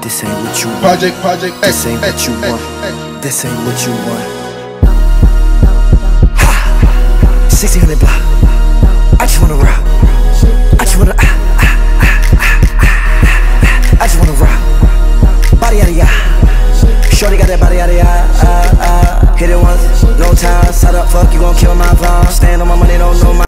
This ain't what you want. This ain't what you want. This ain't what you want. Ha! 1600 block. I just wanna rock. I just wanna I just wanna rock. Body out of ya. Shorty got that body out of ya. Hit it once, no time. Side up, fuck, you gon' kill my vibe. Stand on my money, don't know my